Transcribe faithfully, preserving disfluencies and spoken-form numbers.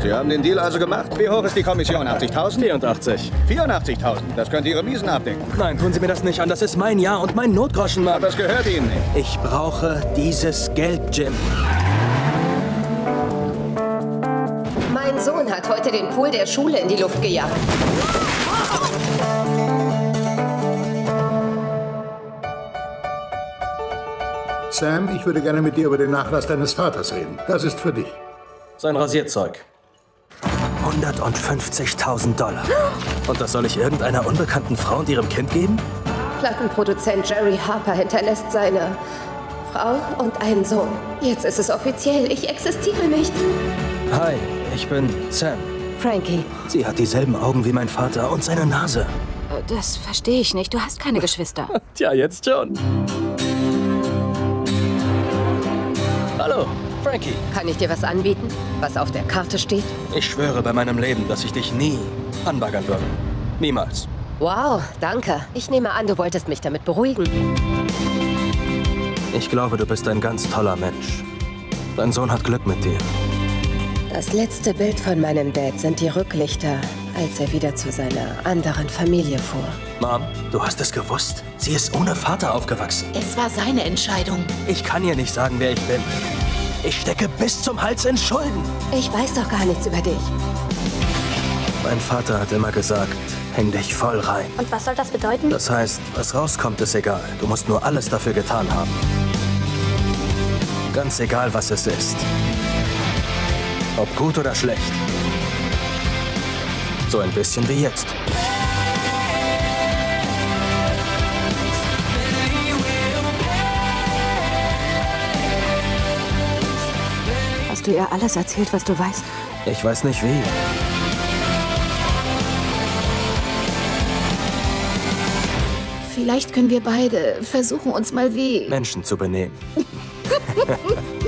Sie haben den Deal also gemacht? Wie hoch ist die Kommission? achtzigtausend? vierundachtzig. vierundachtzigtausend? Das könnte Ihre Miesen abdecken. Nein, tun Sie mir das nicht an. Das ist mein Jahr und mein Notgroschen, Mann. Aber das gehört Ihnen nicht. Ich brauche dieses Geld, Jim. Mein Sohn hat heute den Pool der Schule in die Luft gejagt. Sam, ich würde gerne mit dir über den Nachlass deines Vaters reden. Das ist für dich. Sein Rasierzeug. hundertfünfzigtausend Dollar. Und das soll ich irgendeiner unbekannten Frau und ihrem Kind geben? Plattenproduzent Jerry Harper hinterlässt seine Frau und einen Sohn. Jetzt ist es offiziell. Ich existiere nicht. Hi, ich bin Sam. Frankie. Sie hat dieselben Augen wie mein Vater und seine Nase. Das verstehe ich nicht. Du hast keine Geschwister. Tja, jetzt schon. Hallo, Frankie. Kann ich dir was anbieten, was auf der Karte steht? Ich schwöre bei meinem Leben, dass ich dich nie anbaggern würde. Niemals. Wow, danke. Ich nehme an, du wolltest mich damit beruhigen. Ich glaube, du bist ein ganz toller Mensch. Dein Sohn hat Glück mit dir. Das letzte Bild von meinem Dad sind die Rücklichter, als er wieder zu seiner anderen Familie fuhr. Mom, du hast es gewusst? Sie ist ohne Vater aufgewachsen. Es war seine Entscheidung. Ich kann ihr nicht sagen, wer ich bin. Ich stecke bis zum Hals in Schulden. Ich weiß doch gar nichts über dich. Mein Vater hat immer gesagt, häng dich voll rein. Und was soll das bedeuten? Das heißt, was rauskommt, ist egal. Du musst nur alles dafür getan haben. Ganz egal, was es ist. Ob gut oder schlecht. So ein bisschen wie jetzt. Hast du ihr alles erzählt, was du weißt? Ich weiß nicht wie. Vielleicht können wir beide versuchen, uns mal wie... Menschen zu benehmen.